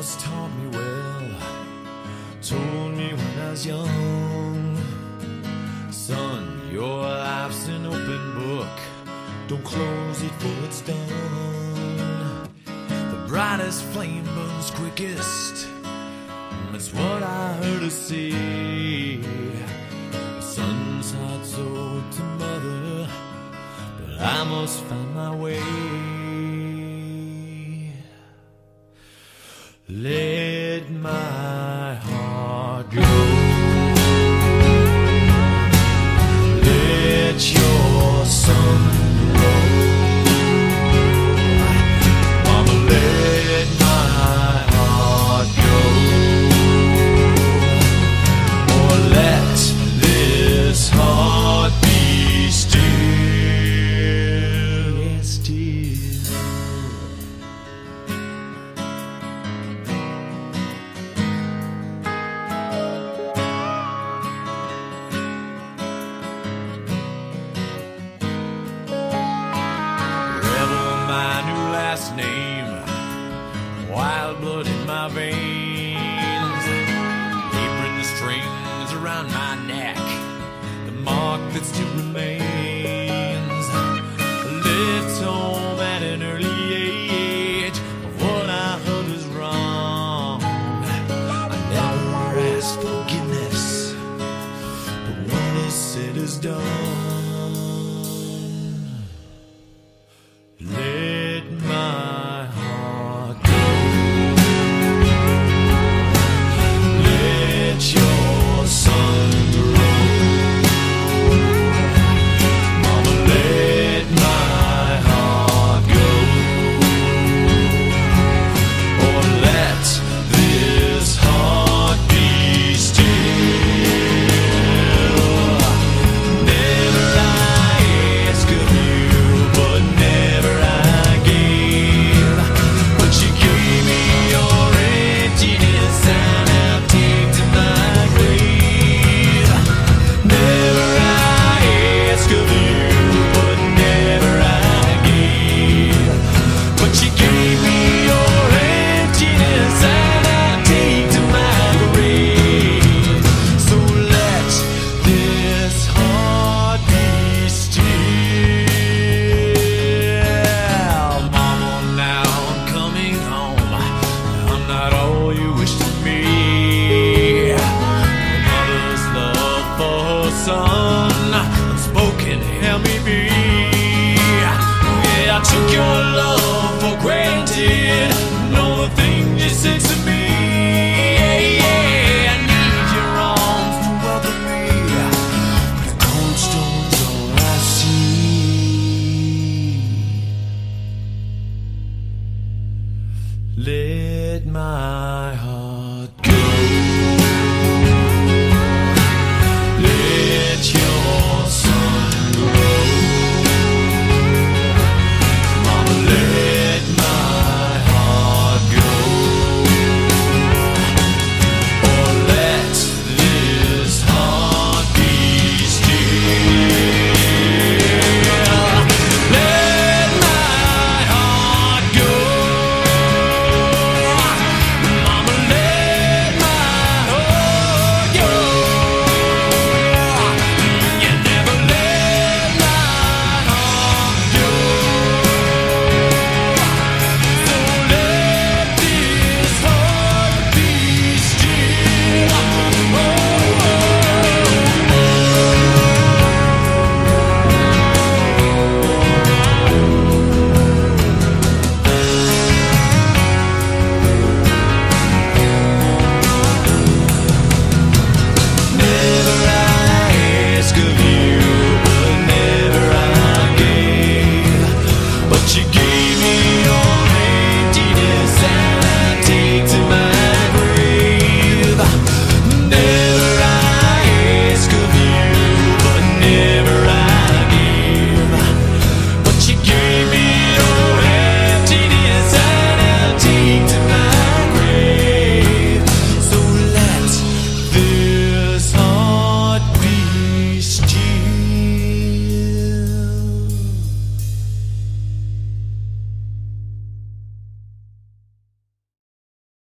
must taught me well, told me when I was young, son, your life's an open book, don't close it for it's done. The brightest flame burns quickest, that's what I heard her say. The son's heart's owed to mother, but I must find my way. Let my heart go. Let your sun grow. Mama, let my heart go. Or let this heart be still. Yes, still. Name, wild blood in my veins, apron strings around my neck, the mark that still remains. Left home at an early age, what I heard was wrong. I never asked forgiveness, but what is said is done. Let my heart go. Let your sun grow. Mama, let my heart go. Or let this heart be still. Never I ask of you, but never I gave. But you gave me your emptiness, and I'll take to my grave. Never I ask of you, but never I gave. But you gave me your emptiness, and I'll take to my grave. So let this heart be still. Mama, now I'm coming home. I'm not all you wish to be. A mother's love for her son, unspoken, help me be. Yeah, I took your love for granted. Know the thing you said to me. Yeah, yeah, I need your arms to welcome me. But cold stone's all I see. Let my